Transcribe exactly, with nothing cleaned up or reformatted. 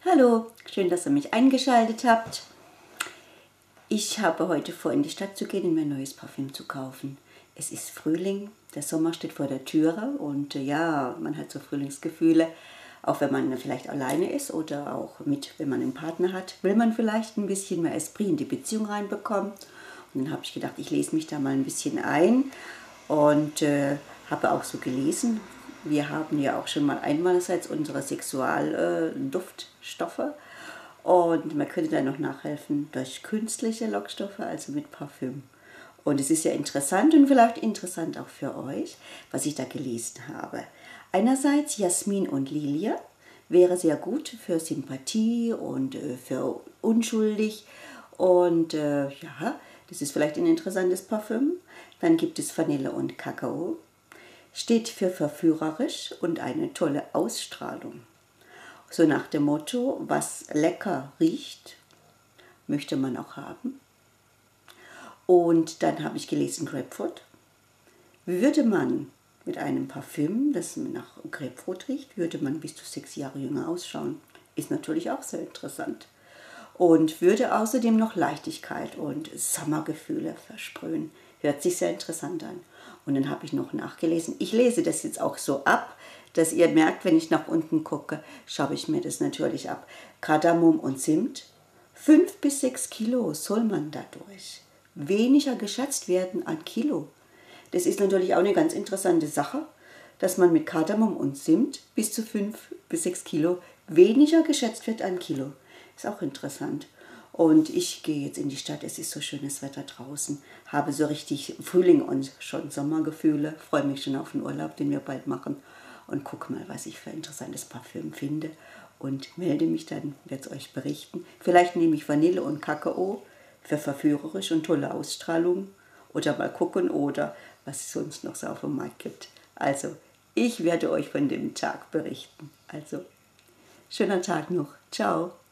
Hallo, schön, dass ihr mich eingeschaltet habt. Ich habe heute vor, in die Stadt zu gehen und mir ein neues Parfüm zu kaufen. Es ist Frühling, der Sommer steht vor der Türe und äh, ja, man hat so Frühlingsgefühle. Auch wenn man vielleicht alleine ist oder auch mit, wenn man einen Partner hat, will man vielleicht ein bisschen mehr Esprit in die Beziehung reinbekommen. Und dann habe ich gedacht, ich lese mich da mal ein bisschen ein und äh, habe auch so gelesen. Wir haben ja auch schon mal einmalerseits unsere Sexualduftstoffe äh, und man könnte dann noch nachhelfen durch künstliche Lockstoffe, also mit Parfüm. Und es ist ja interessant und vielleicht interessant auch für euch, was ich da gelesen habe. Einerseits Jasmin und Lilie wäre sehr gut für Sympathie und äh, für unschuldig. Und äh, ja, das ist vielleicht ein interessantes Parfüm. Dann gibt es Vanille und Kakao. Steht für verführerisch und eine tolle Ausstrahlung. So nach dem Motto, was lecker riecht, möchte man auch haben. Und dann habe ich gelesen Grapefruit. Würde man mit einem Parfüm, das nach Grapefruit riecht, würde man bis zu sechs Jahre jünger ausschauen. Ist natürlich auch sehr interessant. Und würde außerdem noch Leichtigkeit und Sommergefühle versprühen. Hört sich sehr interessant an. Und dann habe ich noch nachgelesen. Ich lese das jetzt auch so ab, dass ihr merkt, wenn ich nach unten gucke, schaue ich mir das natürlich ab. Kardamom und Zimt. Fünf bis sechs Kilo soll man dadurch weniger geschätzt werden an Kilo. Das ist natürlich auch eine ganz interessante Sache, dass man mit Kardamom und Zimt bis zu fünf bis sechs Kilo weniger geschätzt wird an Kilo. Ist auch interessant. Und ich gehe jetzt in die Stadt, es ist so schönes Wetter draußen, habe so richtig Frühling und schon Sommergefühle, freue mich schon auf den Urlaub, den wir bald machen und gucke mal, was ich für interessantes Parfüm finde und melde mich dann, werde es euch berichten. Vielleicht nehme ich Vanille und Kakao für verführerisch und tolle Ausstrahlung oder mal gucken oder was es sonst noch so auf dem Markt gibt. Also, ich werde euch von dem Tag berichten. Also, schöner Tag noch. Ciao.